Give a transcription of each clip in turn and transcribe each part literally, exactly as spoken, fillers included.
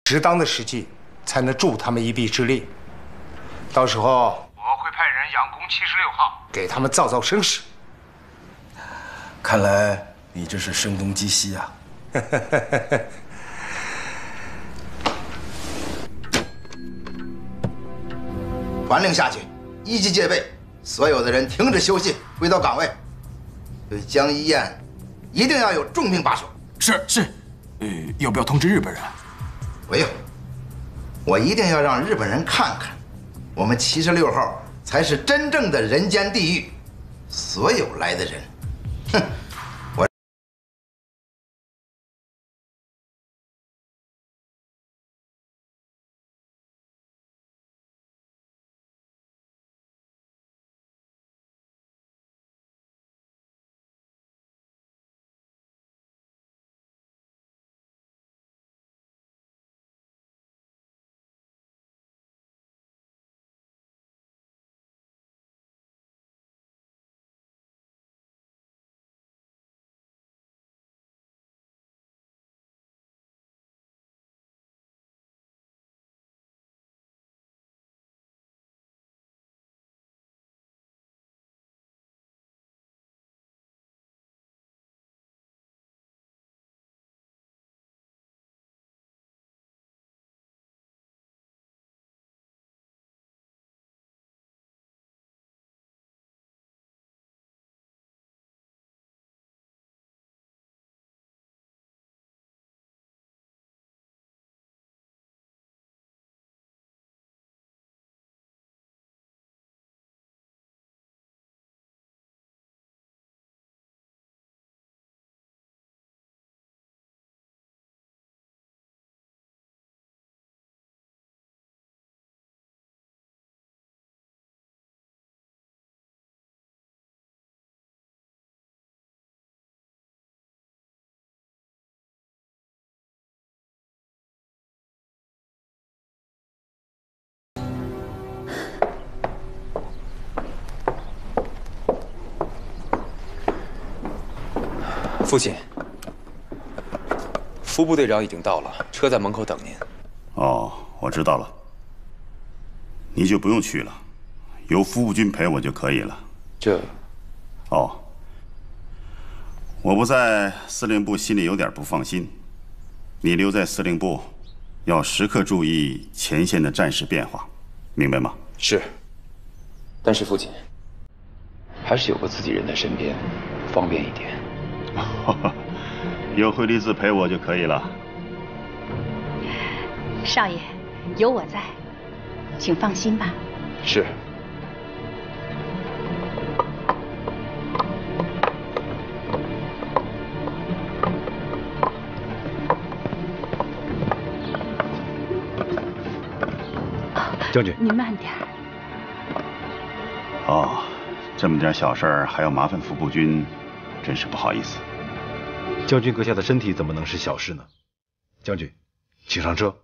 适当的时机，才能助他们一臂之力。到时候我会派人佯攻七十六号，给他们造造声势。 看来你这是声东击西啊！ 传令下去，一级戒备，所有的人停止休息，回到岗位。对江一燕，一定要有重兵把守。 是是，呃，要不要通知日本人？ 不用，我一定要让日本人看看，我们七十六号才是真正的人间地狱。所有来的人，哼！我。 父亲，副部队长已经到了，车在门口等您。 哦，我知道了，你就不用去了，有副部军陪我就可以了。 这…… 哦，我不在，司令部心里有点不放心。你留在司令部，要时刻注意前线的战事变化，明白吗？ 是。但是父亲，还是有个自己人在身边，方便一点。 有惠利子陪我就可以了。 少爷，有我在，请放心吧。 是。 将军， 您慢点。 哦，这么点小事儿还要麻烦副部军，真是不好意思。 将军阁下的身体怎么能是小事呢？将军，请上车。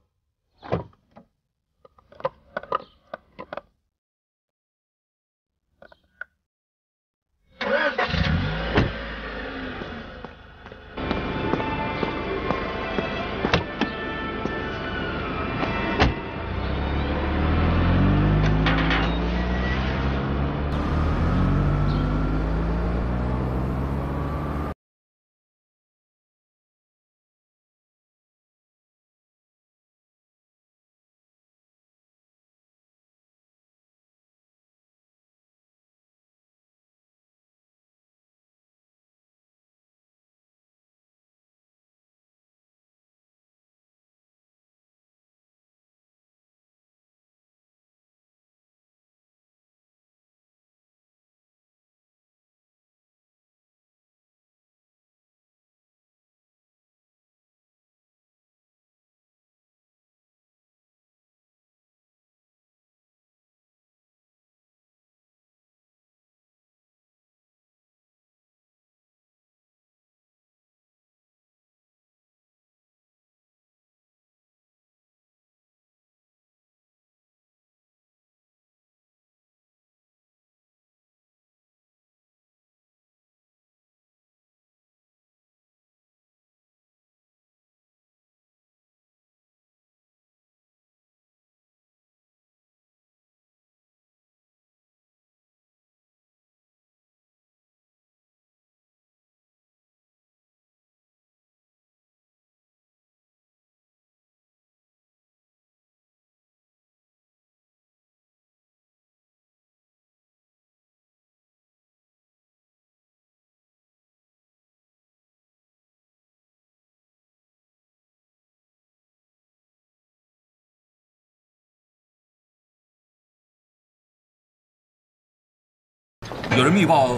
有人密报。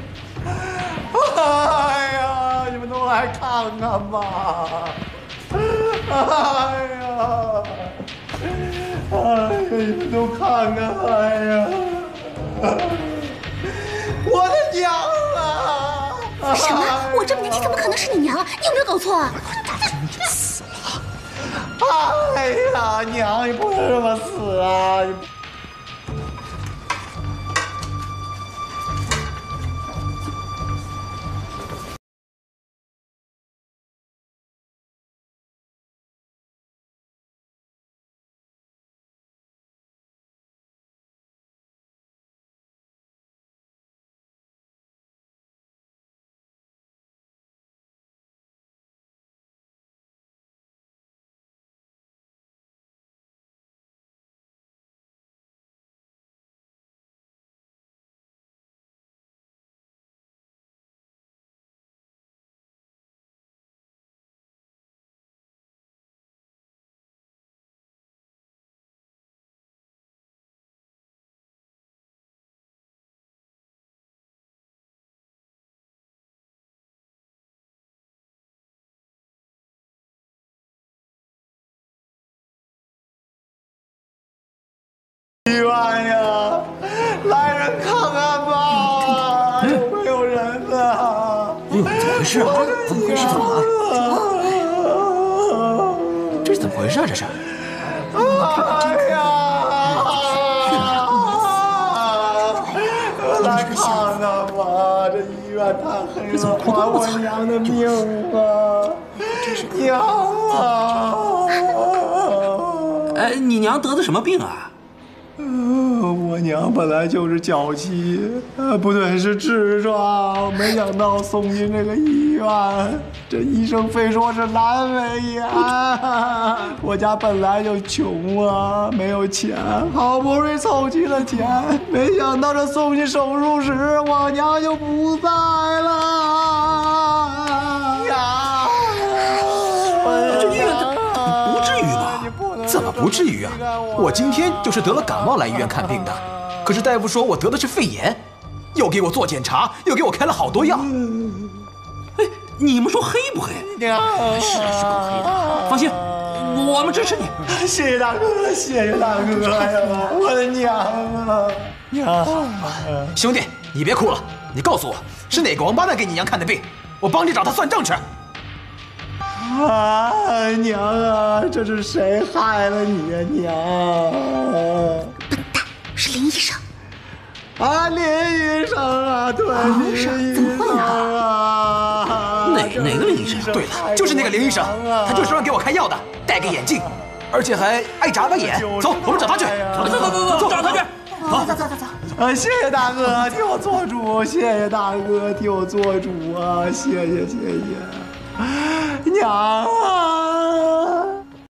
来看看吧。 哎呀，哎呀，你们都看看，哎呀，我的娘啊！ 什么？我这么年轻，怎么可能是你娘？你有没有搞错啊？ 你死了！哎呀，娘，你不能这么死啊！ 医院呀，来人看看吧，有没有人啊？ 哎呦，怎么回事啊？怎么回事？怎么了？这是怎么回事啊？这是？ 哎呀！来看看吧，这医院太黑了，还我娘的命啊！娘啊！ 哎，你娘得的什么病啊？ 我娘本来就是脚气，呃，不对，是痔疮，没想到送进这个医院，这医生非说是阑尾炎。我家本来就穷啊，没有钱，好不容易凑齐了钱，没想到这送进手术室，我娘就不在了。娘， 这医院不至于吧？怎么不至于啊？我今天就是得了感冒来医院看病的，可是大夫说我得的是肺炎，又给我做检查，又给我开了好多药。 哎，你们说黑不黑？是是够黑的，放心，我们支持你。 谢谢大哥，谢谢大哥呀！我的娘啊，娘！ 兄弟，你别哭了，你告诉我是哪个王八蛋给你娘看的病，我帮你找他算账去。 啊，娘啊，这是谁害了你呀，娘？ 笨蛋，是林医生。 啊，林医生啊，对， 林医生怎么会呢？ 哪哪个林医生？ 对了，就是那个林医生，他就是让给我开药的，戴个眼镜，而且还爱眨巴眼。走，我们找他去。 走走走走，找他去。 走走走走走。 啊，谢谢大哥替我做主，谢谢大哥替我做主啊，谢谢谢谢。 娘啊！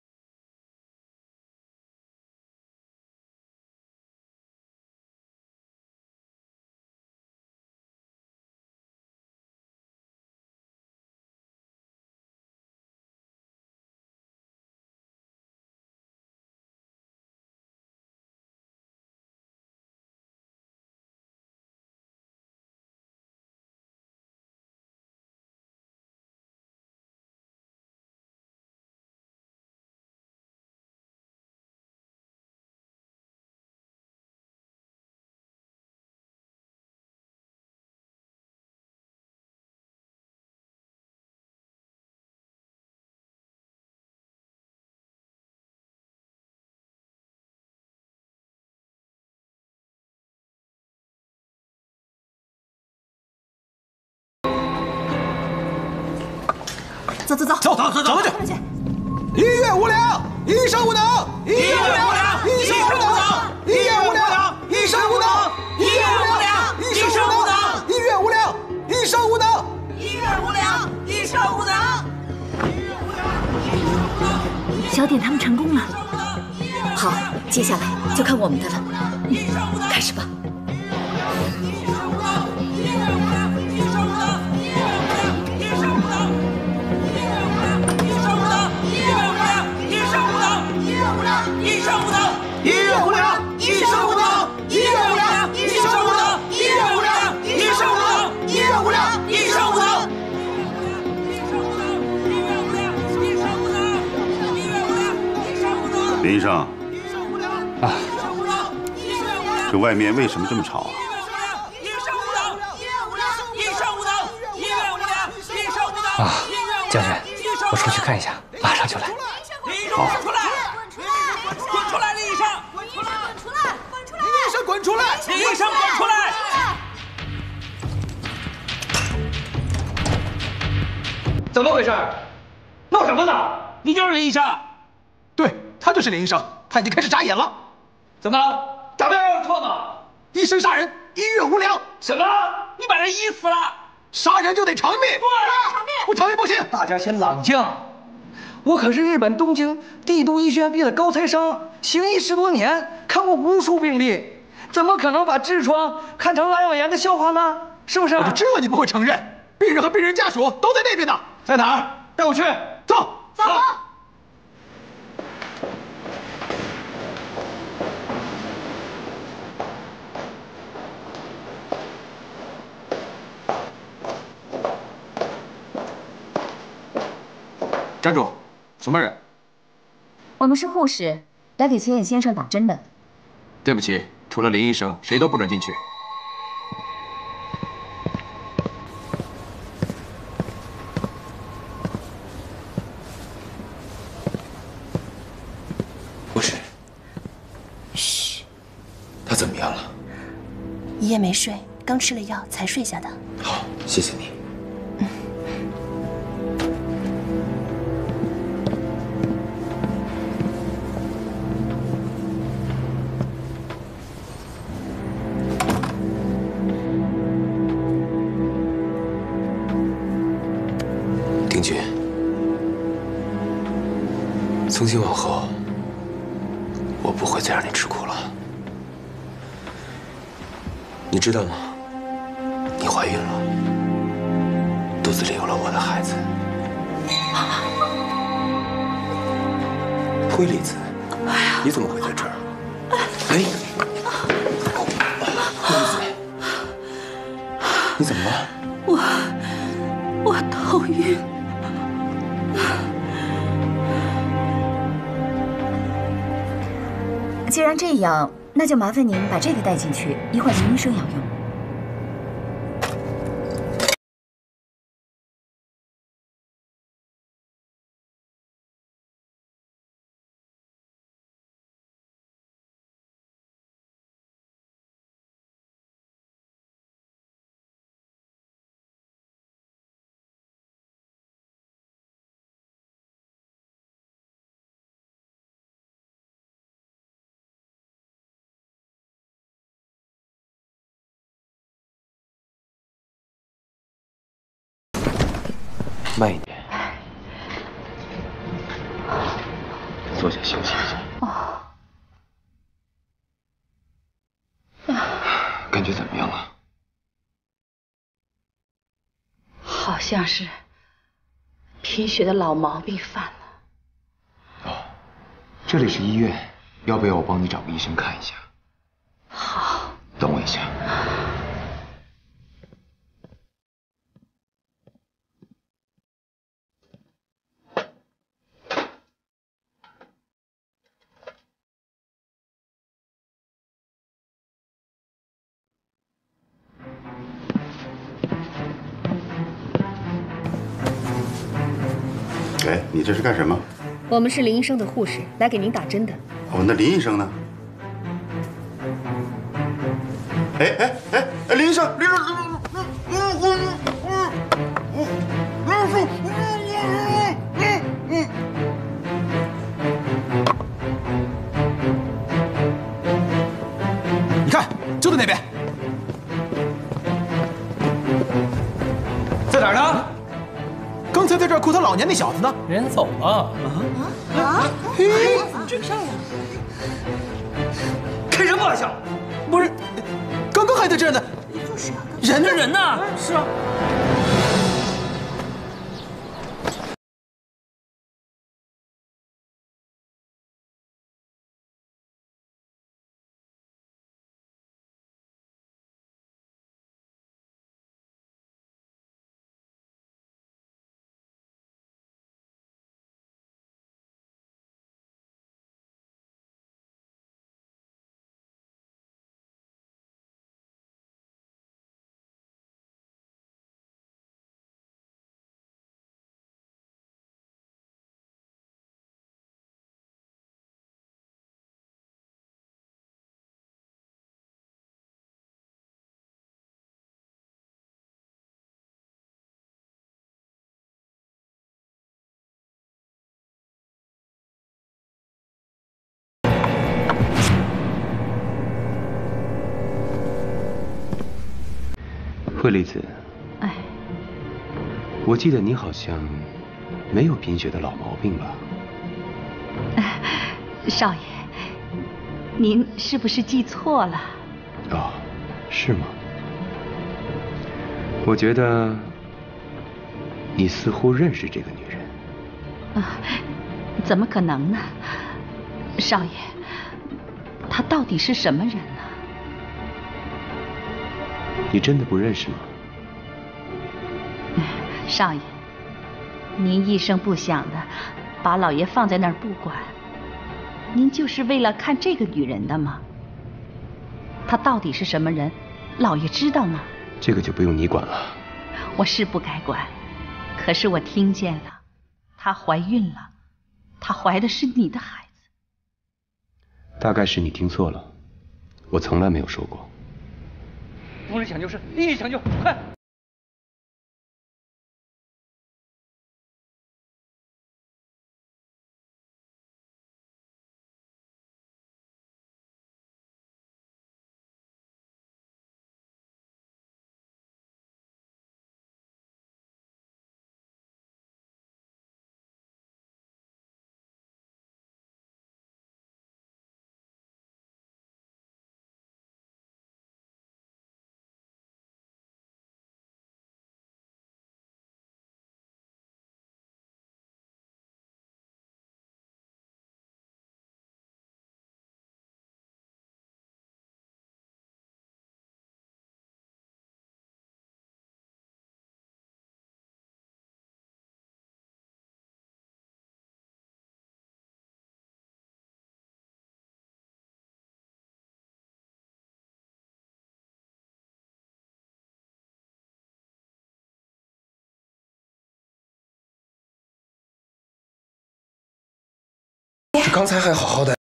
走走走， 走走走走去！医院无良，医生无能，医院无良，医生无能，医院无良，医生无能，医院无良，医生无能，医院无良，医生无能，医院无良，医生无能。 小点他们成功了，好，接下来就看我们的了，嗯，开始吧。 医生无能，医院无良，医生无能，医院无良，医生无能，医院无良，医生无能，医院无良，医生无能，医生无能，医院无良，医生无能，医院无良，医生无能，医林医生， 啊， 这外面为什么这么吵啊？ 啊，将军，我出去看一下，马上就来。 好。 滚出来，李医生！滚出来！滚出来！滚出来！李医生，滚出来！李医生，滚出来！ 怎么回事？闹什么呢？ 你就是林医生？ 对，他就是林医生，他已经开始眨眼了。怎么，咱们要有错呢？医生杀人，医院无良。什么？ 你把人医死了？ 杀人就得偿命。 对，偿命！ 不偿命不行。大家先冷静。 我可是日本东京帝都医学院毕业的高材生，行医十多年，看过无数病例，怎么可能把痔疮看成阑尾炎的笑话呢？是不是？我就知道你不会承认。病人和病人家属都在那边呢，在哪儿？带我去。走， 走。 站住！什么人？ 我们是护士，来给钱野先生打针的。 对不起，除了林医生，谁都不准进去。 护士， 嘘， 他怎么样了？ 一夜没睡，刚吃了药才睡下的。 好，谢谢你。 丁军，从今往后，我不会再让你吃苦了。你知道吗？你怀孕了，肚子里有了我的孩子。灰离子，你怎么会在这儿？哎，灰离子，你怎么了？ 我我头晕。 既然这样，那就麻烦您把这个带进去，一会儿林医生要用。 慢一点，坐下休息一下。 哦， 感觉怎么样了？ 好像是贫血的老毛病犯了。 哦，这里是医院，要不要我帮你找个医生看一下？ 好， 等我一下。 哎，你这是干什么？ 我们是林医生的护士，来给您打针的。 哦，那林医生呢？哎哎哎哎，林医生，林医生， 你看，就在那边，在哪儿呢？ 刚才在这儿哭他老年那小子呢？人走了。啊啊！嘿，怎么这个事儿啊？开什么玩笑？不是，刚刚还在这儿呢。就是啊，人呢？人呢？是啊。 惠利子， 哎， 我记得你好像没有贫血的老毛病吧？ 少爷，您是不是记错了？ 哦，是吗？我觉得你似乎认识这个女人。 啊，怎么可能呢？少爷，她到底是什么人呢？ 你真的不认识吗？ 少爷，您一声不响的把老爷放在那儿不管，您就是为了看这个女人的吗？她到底是什么人，老爷知道吗？ 这个就不用你管了。 我是不该管，可是我听见了，她怀孕了，她怀的是你的孩子。 大概是你听错了，我从来没有说过。 夫人抢救室，立即抢救，快！ 这刚才还好好的。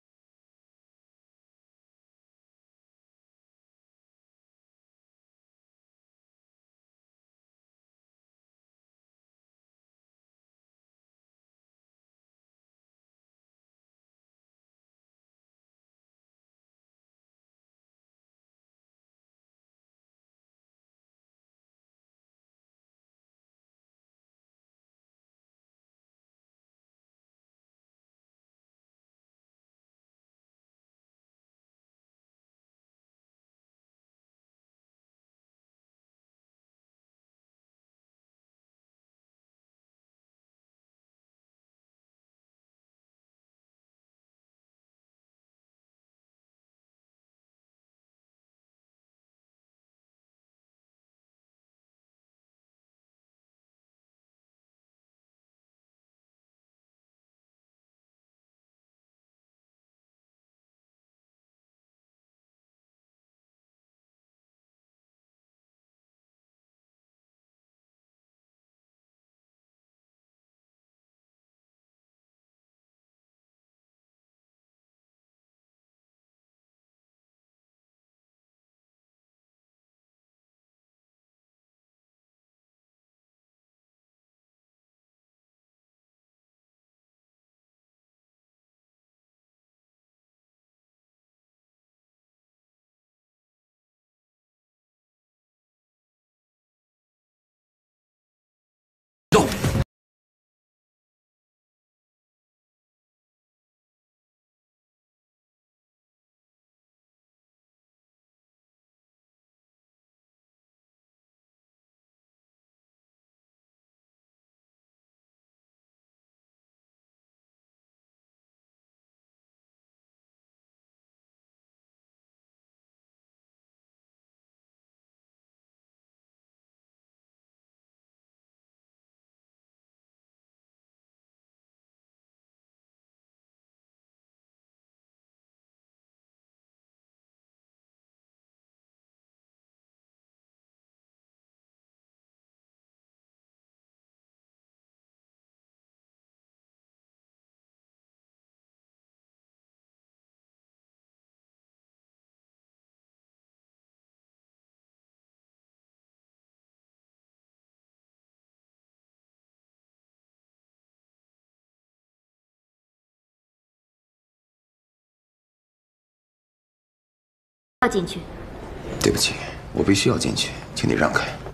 要进去。 对不起，我必须要进去，请你让开。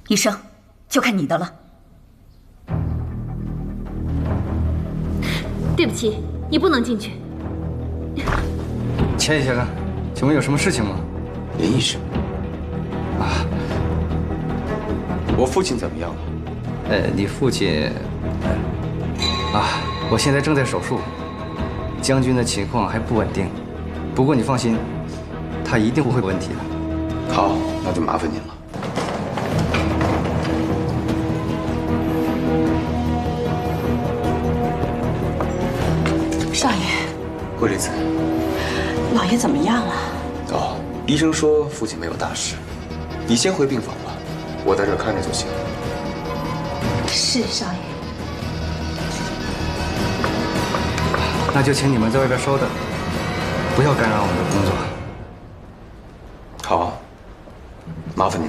医生，就看你的了。对不起，你不能进去。 钱先生，请问有什么事情吗？ 林医生，啊，我父亲怎么样了？ 呃，你父亲，啊，我现在正在手术，将军的情况还不稳定。不过你放心，他一定不会有问题的。 好，那就麻烦您了。 少爷， 桂离子， 老爷怎么样了？ 哦，医生说父亲没有大事，你先回病房吧，我在这儿看着就行。 是少爷。 那就请你们在外边稍等，不要干扰我们的工作。 好，麻烦您了。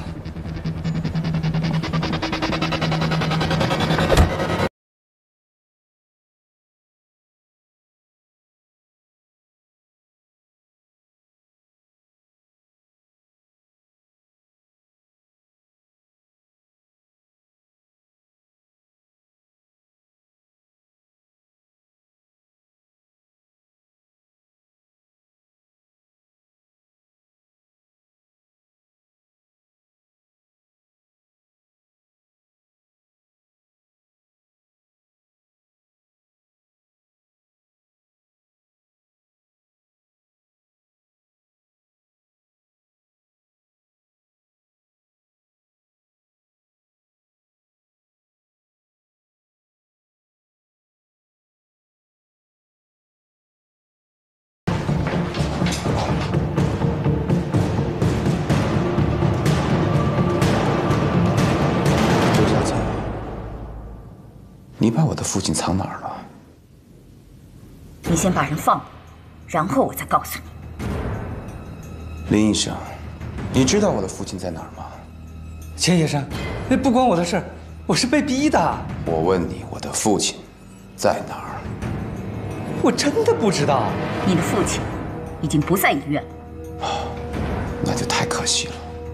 你把我的父亲藏哪儿了？ 你先把人放了，然后我再告诉你。 林医生，你知道我的父亲在哪儿吗？ 钱先生，那不关我的事儿，我是被逼的。 我问你，我的父亲在哪儿？ 我真的不知道。 你的父亲已经不在医院了。 那就太可惜了。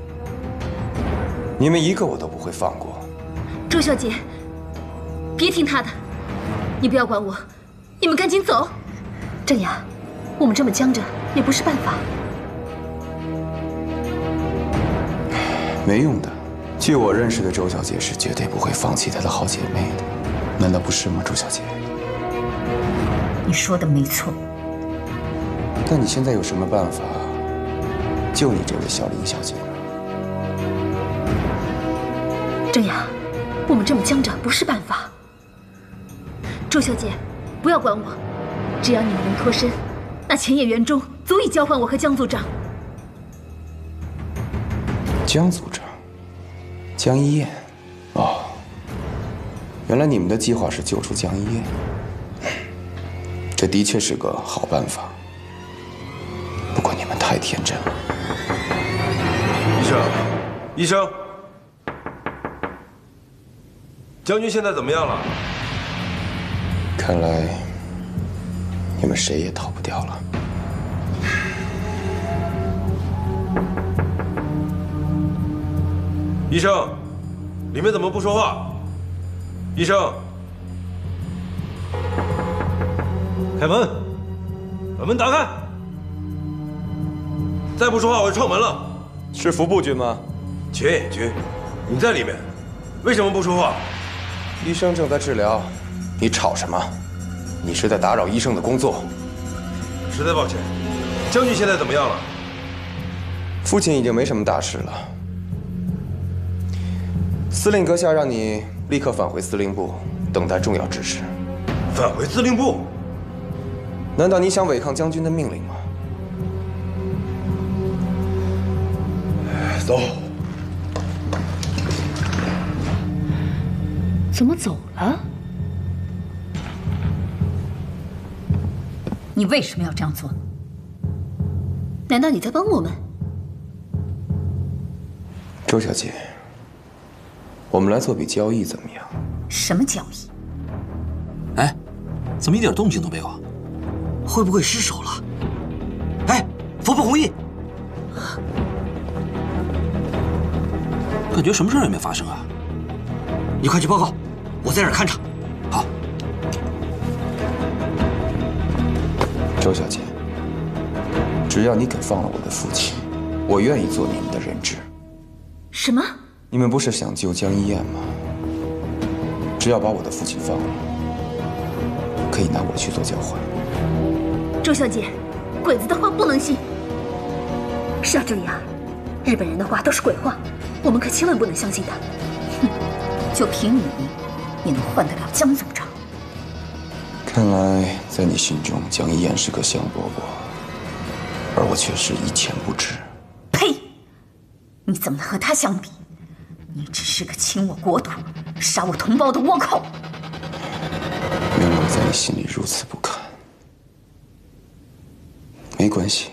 你们一个我都不会放过。 周小姐。 别听他的，你不要管我，你们赶紧走。郑雅，我们这么僵着也不是办法。 没用的，据我认识的周小姐是绝对不会放弃她的好姐妹的，难道不是吗，周小姐？ 你说的没错。 那你现在有什么办法救你这位小林小姐呢？ 郑雅，我们这么僵着不是办法。 周小姐，不要管我，只要你们能脱身，那钱野元忠足以交换我和江组长。 江组长，江一燕，哦，原来你们的计划是救出江一燕，这的确是个好办法。不过你们太天真了。 医生，医生，将军现在怎么样了？ 看来你们谁也逃不掉了。 医生，里面怎么不说话？医生，开门，把门打开。再不说话，我就撞门了。 是服部君吗？ 钱野君，你在里面，为什么不说话？ 医生正在治疗。 你吵什么？你是在打扰医生的工作。 实在抱歉，将军现在怎么样了？ 父亲已经没什么大事了。司令阁下让你立刻返回司令部，等待重要指示。 返回司令部？ 难道你想违抗将军的命令吗？ 走。 怎么走了？ 你为什么要这样做？难道你在帮我们？ 周小姐，我们来做笔交易怎么样？ 什么交易？ 哎，怎么一点动静都没有啊？会不会失手了？哎，服部弘毅，跟感觉什么事儿也没发生啊。你快去报告，我在这儿看着。好。 周小姐，只要你肯放了我的父亲，我愿意做你们的人质。 什么？ 你们不是想救江一燕吗？只要把我的父亲放了，可以拿我去做交换。 周小姐，鬼子的话不能信。是啊，这样，日本人的话都是鬼话，我们可千万不能相信他。哼，就凭你，你能换得了江总长？ 看来在你心中，江一燕是个香饽饽，而我却是一钱不值。 呸！你怎么能和他相比？你只是个侵我国土、杀我同胞的倭寇。 原来我在你心里如此不堪。没关系。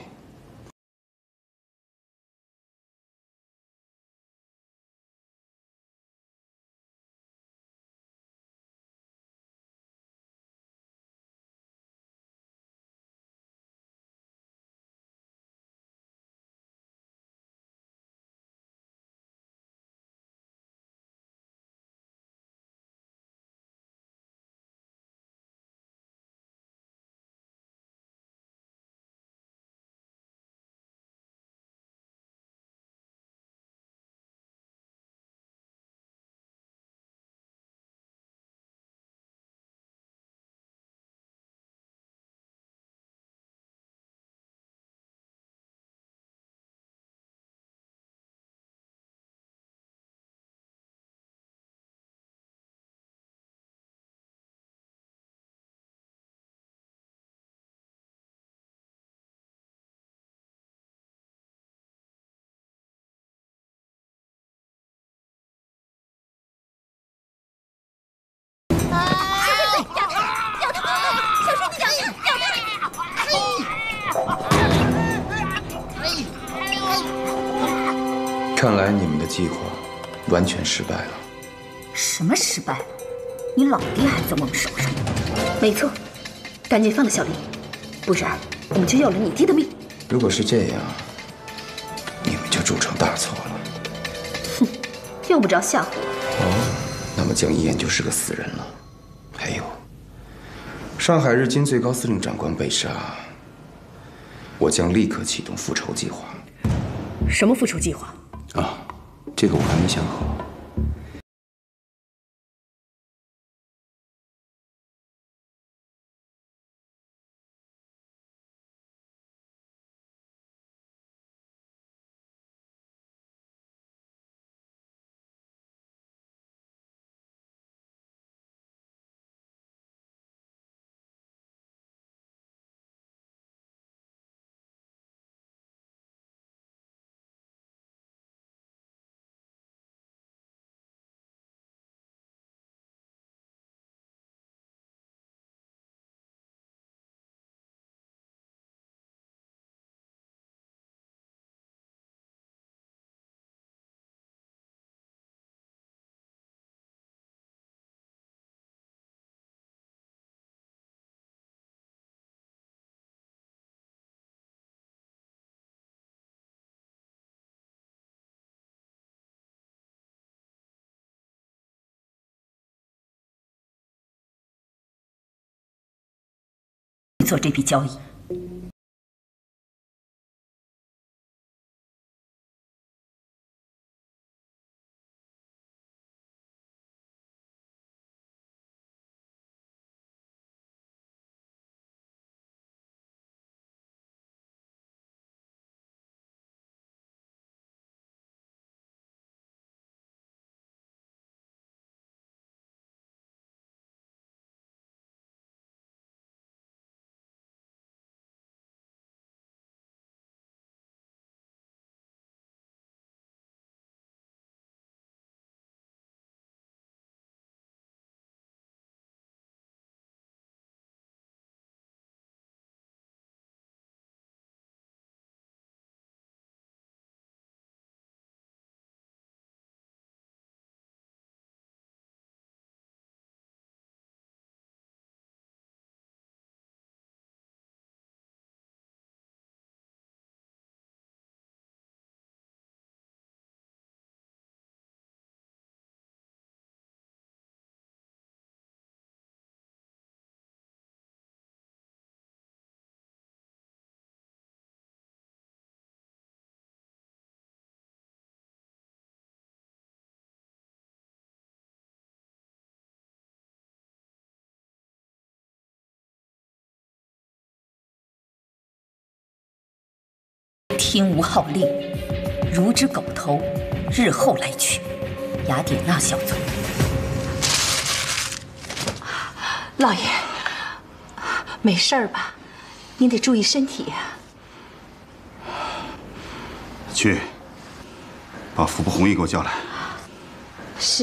看来你们的计划完全失败了。 什么失败了？你老爹还在我们手上。没错，赶紧放了小丽，不然我们就要了你爹的命。 如果是这样，你们就铸成大错了。 哼，用不着吓唬我。 哦，那么江一燕就是个死人了。还有，上海日军最高司令长官被杀，我将立刻启动复仇计划。 什么复仇计划？ 啊，这个我还没想好。 做这笔交易。 听吾号令，如之狗头，日后来取。雅典娜小卒。 老爷，没事儿吧？您得注意身体呀。 去，把傅不红衣给我叫来。 是。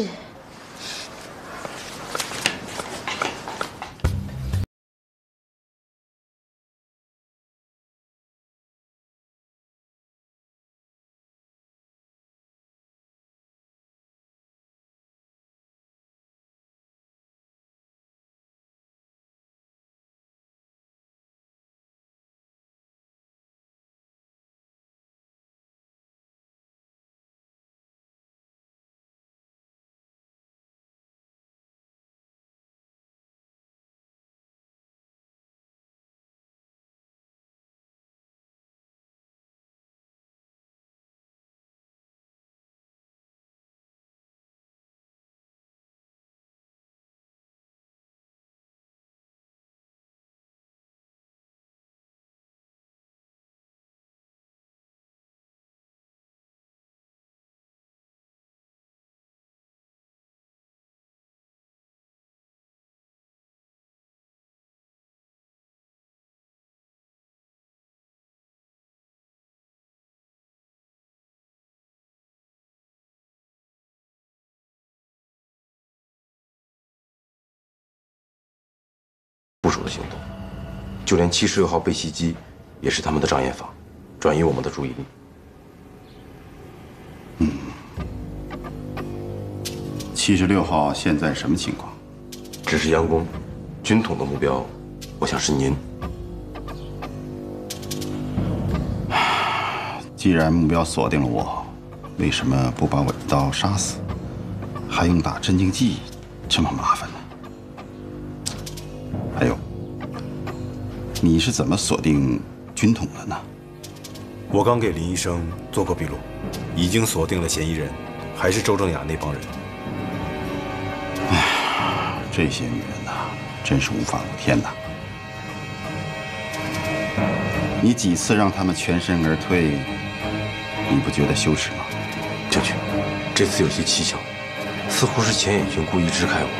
部署的行动，就连七十六号被袭击，也是他们的障眼法，转移我们的注意力。 嗯，七十六号现在什么情况？ 只是佯攻，军统的目标，我想是您。 既然目标锁定了我，为什么不把我一刀杀死？还用打镇静剂，这么麻烦呢？还有，你是怎么锁定军统的呢？ 我刚给林医生做过笔录，已经锁定了嫌疑人，还是周正雅那帮人。 唉，这些女人呐，真是无法无天呐！你几次让他们全身而退，你不觉得羞耻吗？ 将军，这次有些蹊跷，似乎是钱野君故意支开我。